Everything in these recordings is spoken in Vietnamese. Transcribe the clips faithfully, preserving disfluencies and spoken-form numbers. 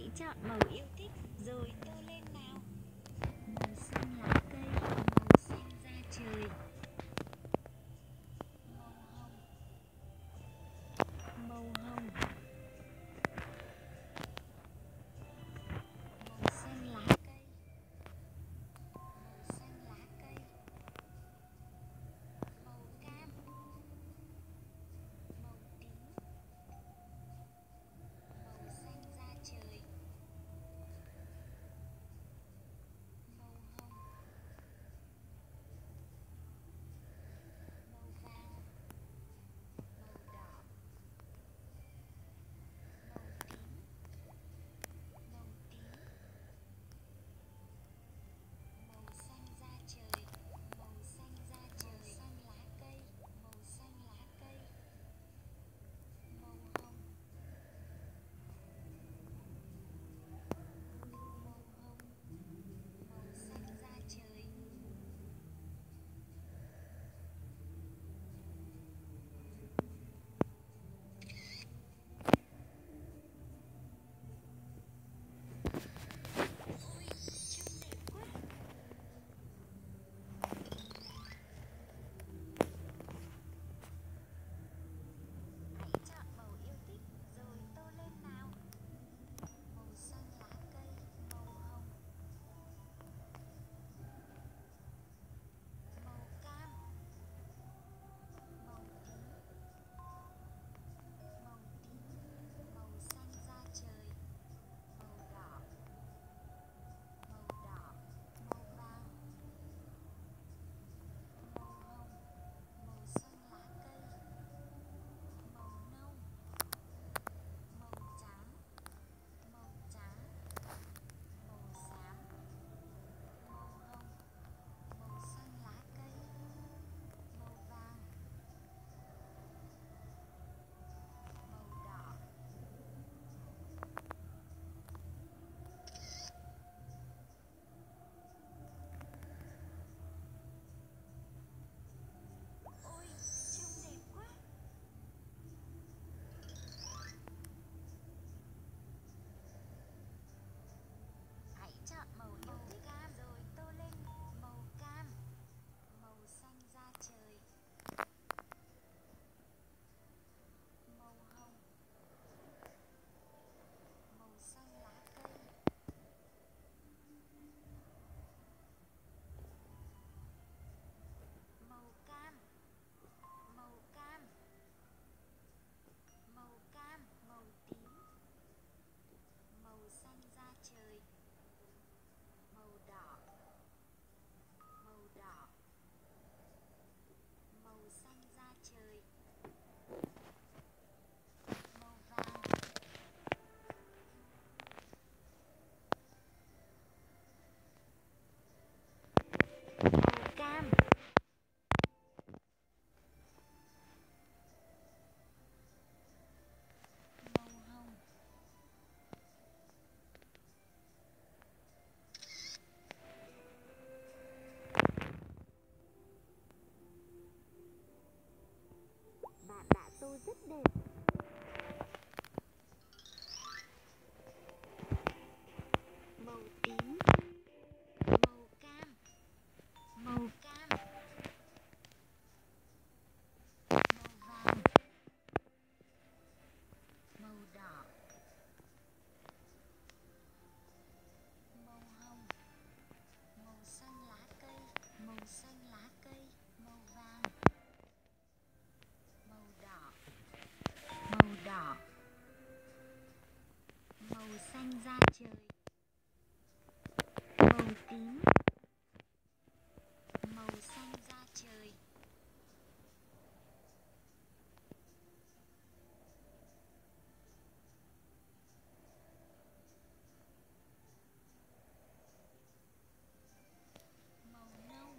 Hãy chọn màu yêu thích rồi tô lên nào. Màu xanh lá cây, màu xanh da trời, màu hồng, màu hồng, màu xanh lá cây, màu xanh lá cây, màu cam, màu tím, màu xanh da trời, màu hồng, màu vàng, màu đỏ, màu tím, màu tím, màu xanh da trời, màu xanh da trời, màu xanh lá cây, màu xanh lá cây, màu hồng, màu hồng, màu xanh da trời. Ôi, trông đẹp quá. Hãy chọn màu yêu thích rồi tô lên nào. Màu xanh lá cây, màu hồng, màu cam, màu tím, màu tím, màu xanh da trời, màu đỏ, màu đỏ, màu vàng, màu hồng, màu xanh lá cây, màu nâu, màu trắng, màu trắng, màu xám, màu hồng, màu xanh lá cây, màu vàng, màu đỏ. Ôi, trông đẹp quá. Hãy chọn màu yêu thích cam rồi tô lên. Màu cam, màu xanh da trời, màu hồng, màu xanh lá cây, màu cam, màu cam, màu cam, màu tím, màu xanh da trời, màu đỏ, màu đỏ, màu xanh da trời, màu vàng, màu cam, màu hồng. Bạn đã tô rất đẹp. Màu tím, màu cam, màu cam, màu vàng, màu đỏ, màu hồng, màu xanh lá cây, màu xanh lá cây, màu vàng, màu đỏ, màu đỏ, màu xanh da trời, màu tím, màu xanh da trời, màu nâu.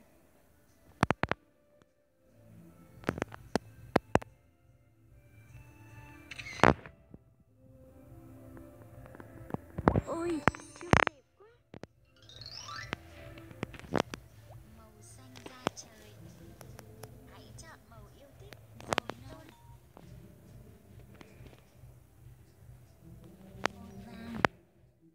Ôi, trông đẹp quá. Màu xanh da trời. Hãy chọn màu yêu thích rồi tô. Màu vàng,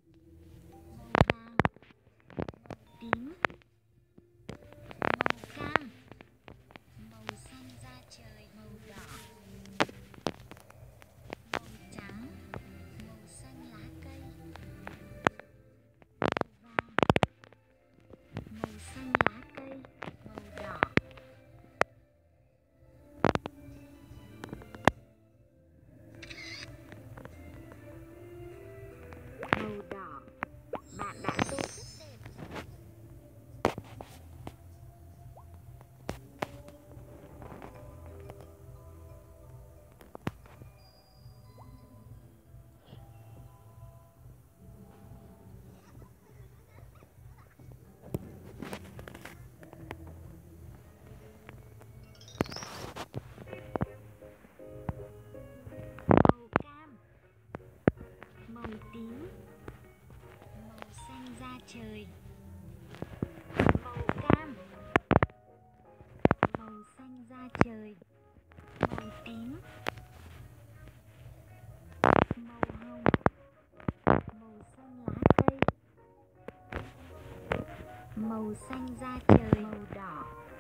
màu xanh da trời, màu đỏ,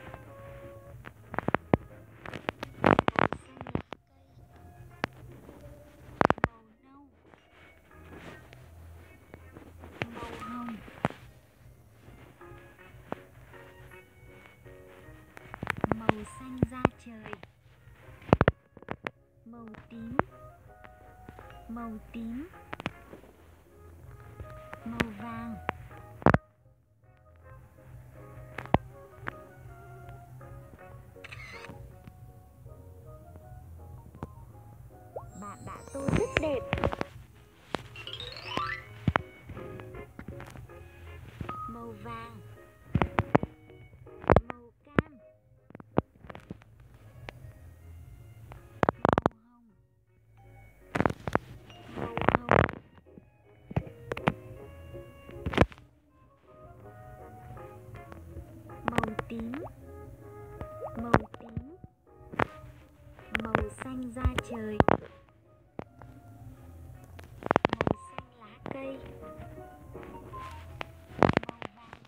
màu xanh lá cây, màu nâu, màu hồng, màu xanh da trời, màu tím, màu tím, màu vàng, bạn đã tô rất đẹp. Màu vàng, màu cam, màu hồng, màu hồng, màu tím, màu tím, màu xanh da trời, màu xanh lá cây, màu vàng,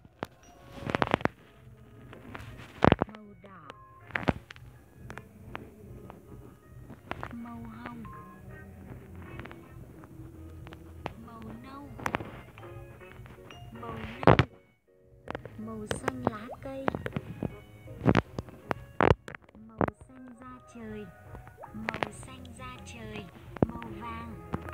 màu đỏ, màu hồng, màu nâu, màu nâu, màu xanh lá cây, màu xanh da trời, màu xanh da trời, màu vàng,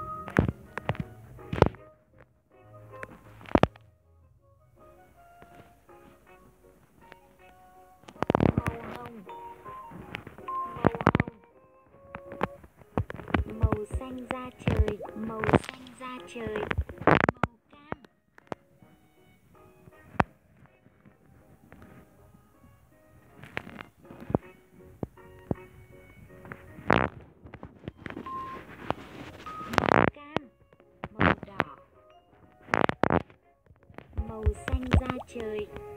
màu hồng, màu hồng, màu xanh da trời, màu xanh da trời, màu cam, màu cam, màu đỏ, màu xanh da trời,